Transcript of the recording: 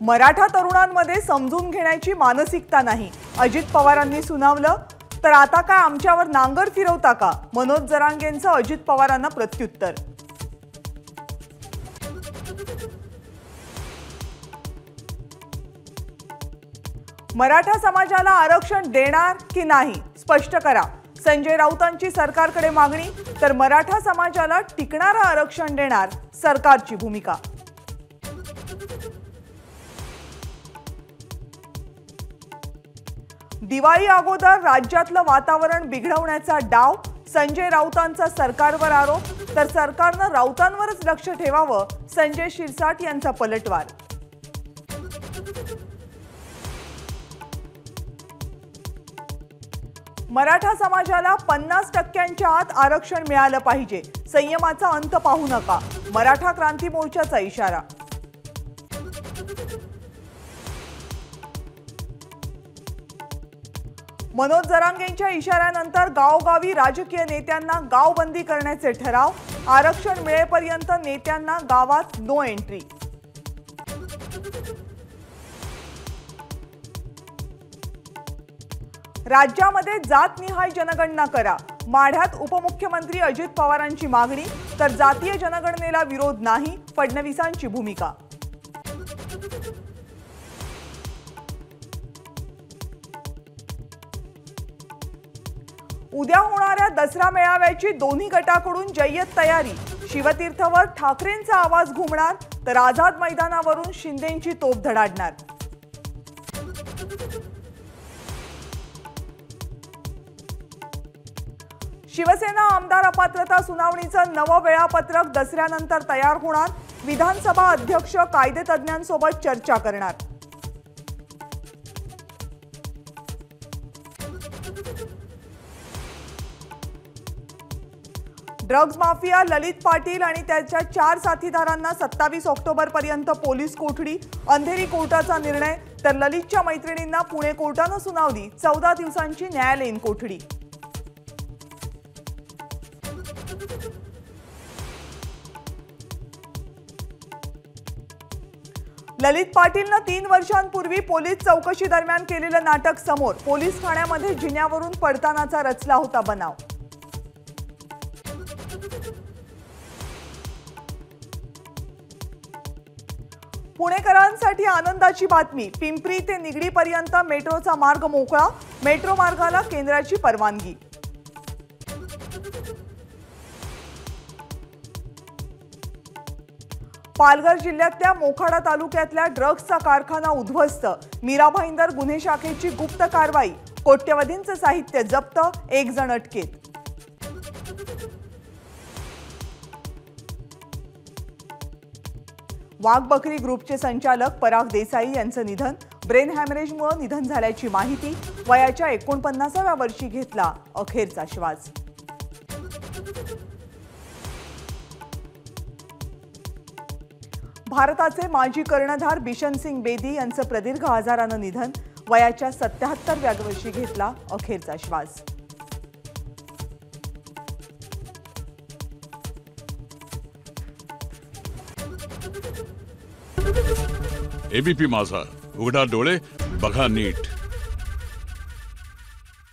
मराठा तरुणांमध्ये समजून घेण्याची मानसिकता नाही, अजित पवारांनी सुनावलं. तर आता काय आमच्यावर नांगर फिरवता का, मनोज जरांगेंचं अजित पवारांना प्रत्युत्तर. मराठा समाजाला आरक्षण देणार की नाही स्पष्ट करा, संजय राऊतांची सरकारकडे मागणी. तर मराठा समाजाला टिकणारं आरक्षण देणार सरकारची भूमिका. दिवाळी अगोदर राज्यातलं वातावरण बिघडवण्याचा डाव, संजय राऊतांचा सरकारवर आरोप. तर सरकारनं राऊतांवरच लक्ष ठेवावं, संजय शिरसाट यांचा पलटवार. मराठा समाजाला 50% आत आरक्षण मिळालं पाहिजे, संयमाचा अंत पाहू नका, मराठा क्रांती मोर्चाचा इशारा. मनोज जरांगेंच्या इशाऱ्यानंतर गावोगावी राजकीय नेत्यांना गावबंदी करण्याचे ठराव. आरक्षण मिळेपर्यंत नेत्यांना गावात नो एंट्री. राज्यामध्ये जातनिहाय जनगणना करा, माढ्यात उपमुख्यमंत्री अजित पवारांची मागणी. तर जातीय जनगणनेला विरोध नाही, फडणवीसांची भूमिका. उद्या होणाऱ्या दसरा मेळाव्याची दोन्ही गटाकडून जय्यत तयारी. शिवतीर्थवर ठाकरेंचा आवाज घुमणार, तर आझाद मैदानावरून शिंदेंची तोफ धडाडणार. शिवसेना आमदार अपात्रता सुनावणीचं नवं वेळापत्रक दसऱ्यानंतर तयार होणार. विधानसभा अध्यक्ष कायदेतज्ञांसोबत चर्चा करणार. ड्रग्ज माफिया ललित पाटील आणि त्याच्या 4 साथीदारांना 27 ऑक्टोबर पर्यंत पोलीस कोठडी. अंधेरी कोर्टाचा निर्णय. तर ललितच्या मैत्रिणींना पुणे कोर्टानं सुनावली 14 दिवसांची न्यायालयीन कोठडी. ललित पाटीलनं 3 वर्षांपूर्वी पोलीस चौकशी दरम्यान केलेलं नाटक समोर. पोलीस ठाण्यामध्ये जिन्यावरून पडतानाचा रचला होता बनाव. पुणेकरांसाठी आनंदाची बातमी. पिंपरी ते निगडीपर्यंत मेट्रोचा मार्ग मोकळा. मेट्रो मार्गाला केंद्राची परवानगी. पालघर जिल्ह्यातल्या मोखाडा तालुक्यातल्या ड्रग्जचा कारखाना उद्ध्वस्त. मीरा भाईंदर गुन्हे शाखेची गुप्त कारवाई. कोट्यवधींचं साहित्य जप्त. 1 जण अटकेत. वाघबकरी ग्रुपचे संचालक पराग देसाई यांचं निधन. ब्रेन हॅमरेजमुळे निधन झाल्याची माहिती. वयाच्या 49व्या वर्षी घेतला अखेरचा श्वास. भारताचे माजी कर्णधार बिशन सिंग बेदी यांचं प्रदीर्घ आजारानं निधन. वयाच्या 77व्या वर्षी घेतला अखेरचा श्वास. एबीपी माझा, उघडा डोळे बघा नीट.